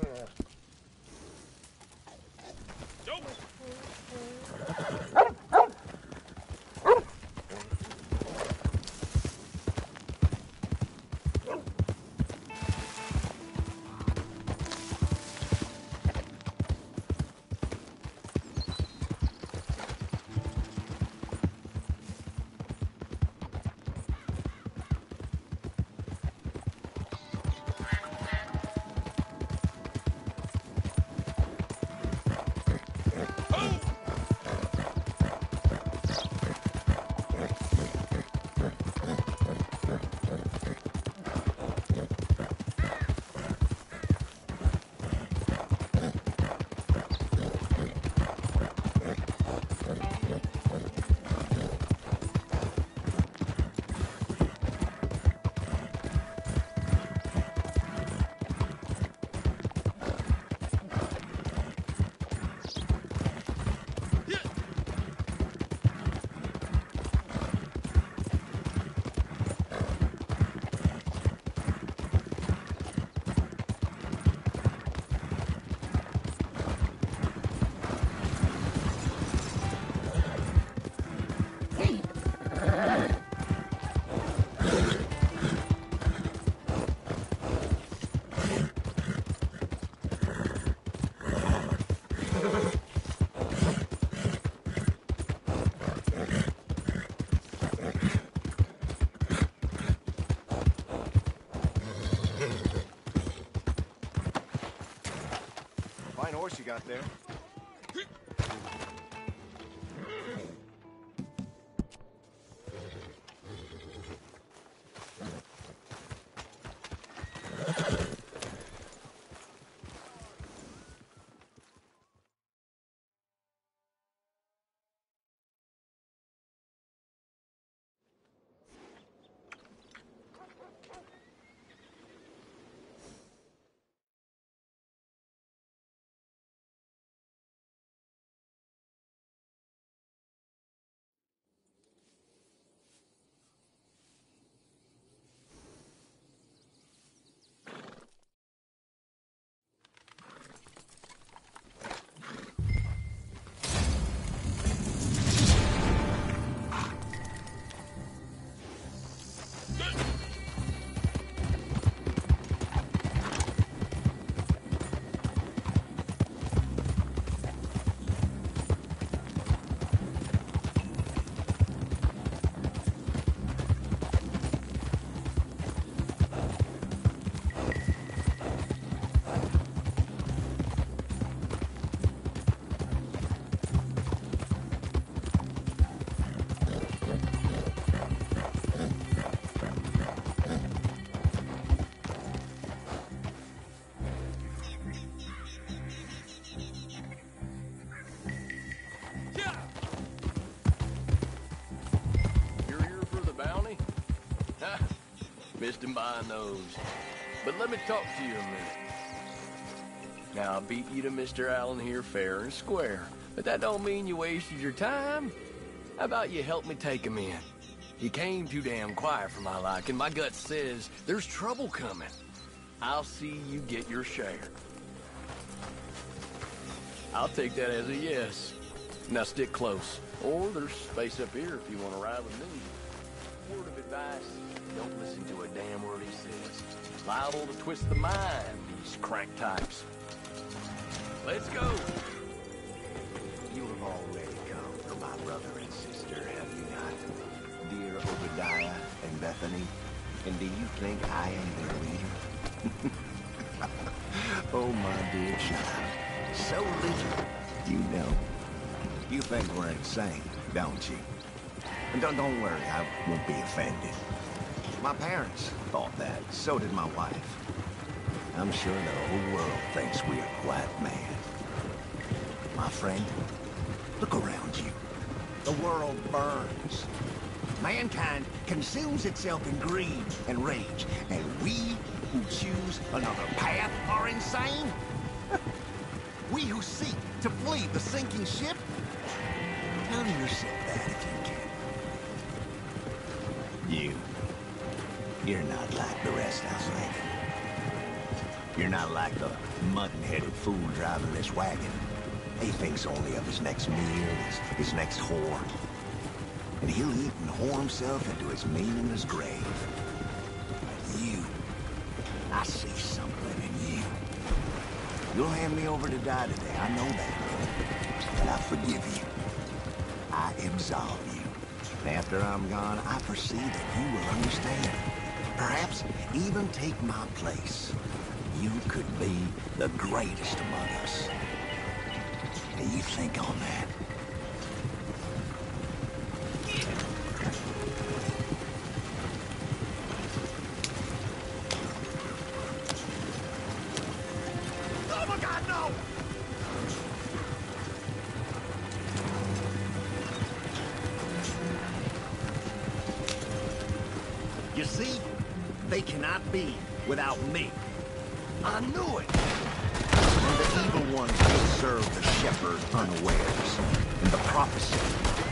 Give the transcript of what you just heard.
Fine horse you got there. Missed him by a nose. But let me talk to you a minute. Now, I beat you to Mr. Allen here fair and square, but that don't mean you wasted your time. How about you help me take him in? He came too damn quiet for my liking. My gut says there's trouble coming. I'll see you get your share. I'll take that as a yes. Now stick close. Or there's space up here if you want to ride with me. Word of advice, don't listen to a damn word he says. Liable to twist the mind, these crank types. Let's go. You have already come for my brother and sister, have you not? Dear Obadiah and Bethany, and do you think I am their leader? Oh, my dear child, so little, you know. You think we're insane, don't you? And don't worry, I won't be offended. My parents thought that, so did my wife. I'm sure the whole world thinks we are quite mad. My friend, look around you. The world burns. Mankind consumes itself in greed and rage, and we who choose another path are insane? We who seek to flee the sinking ship? Tell yourself that if you can. You're not like the rest of us, lady. You're not like the mutton-headed fool driving this wagon. He thinks only of his next meal, his next whore. And he'll eat and whore himself into his meaningless grave. But you, I see something in you. You'll hand me over to die today, I know that. But I forgive you. I absolve you. And after I'm gone, I foresee that you will understand. Perhaps even take my place. You could be the greatest among us. Do you think on that? Oh my God, no! You see? They cannot be without me. I knew it! And the evil ones will serve the shepherd unawares. And the prophecy